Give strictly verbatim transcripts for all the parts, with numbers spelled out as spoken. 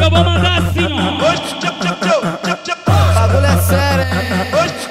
Eu vou mandar assim, ó. Bagulho é sério, hein?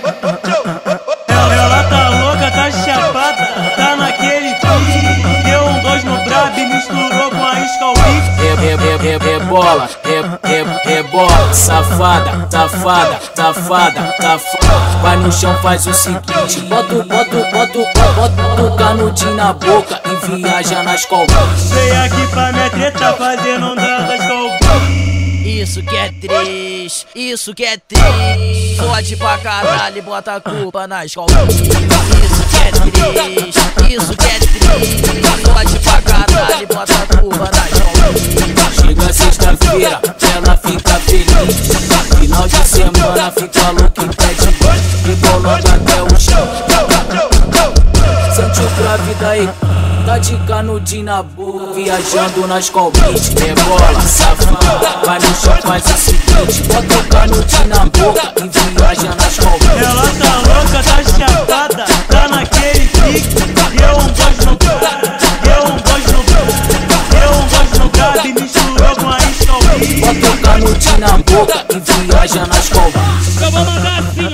Ela tá louca, tá chapada, tá naquele pique. Deu um dois no brabo e misturou com a Scalpique. Re, re, re, rebola, re, re, rebola, safada, safada, safada, safada. Vai no chão, faz o seguinte: bota, bota, bota, bota o canudinho na boca e viaja nas colbas. Veio aqui pra minha treta, fazendo um das Scalpique. Isso que é triste, isso que é triste. Fode pra caralho e bota a culpa na escola. Isso que é triste, isso que é triste. Fode pra caralho e bota a culpa na escola. Chega sexta-feira, ela fica feliz. Final de semana fica louca e pede rebolando até o chão. Sente o grave daí, tá de canudinho na boca, viajando nas colbis. Rebola, safada, vai no chão, faz o seguinte: bota o canudinho na boca e viaja nas colbis. Ela tá louca, tá chapada, tá naquele pique. Deu um dois no cara, deu um dois no cara, deu um dois no cara e misturou com a Scalpique. Bota o canudinho na boca e viaja nas colbis. Eu vou mandar assim,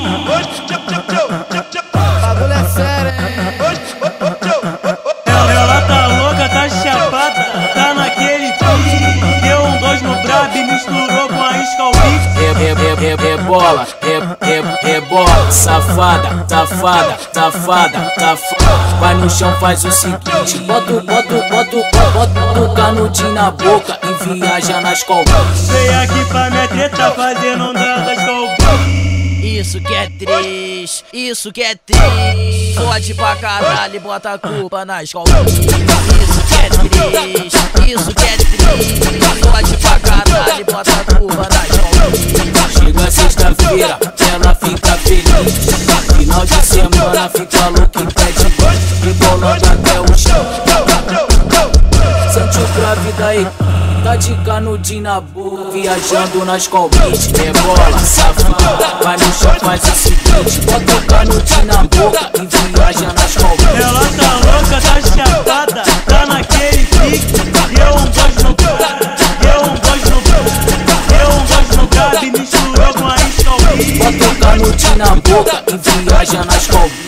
ó. Bagulho é sério, hein? Ela tá louca, tá chapada, tá naquele pique. Deu um dois no brabo e misturou com a Scalpique. Re, re, re, re, rebola, re, re, rebola, safada, safada, safada, safada. Vai no chão, faz o seguinte: bota, bota, bota, bota o canudinho na boca e viaja nas colbas. Veio aqui pra minha treta, fazendo um das Scalpique. Isso que é triste, isso que é triste. Fode pra caralho e bota a culpa na escola. Isso que é triste, isso que é triste. Fode pra caralho e bota a culpa na escola. Chega sexta-feira, ela fica feliz. Final de semana fica louca e pede rebolando até o chão. Sente o grave daí, tá de canudinho na boca, viajando nas colbis. Rebola, safada, vai no chão, faz o seguinte: bota o canudinho na boca e viaja nas colbis. Ela tá louca, tá chapada, tá naquele pique. Deu um dois no cara, deu um dois no cara, deu um dois no cara e misturou com a Scalpique. Bota o canudinho na boca e viaja nas colbis.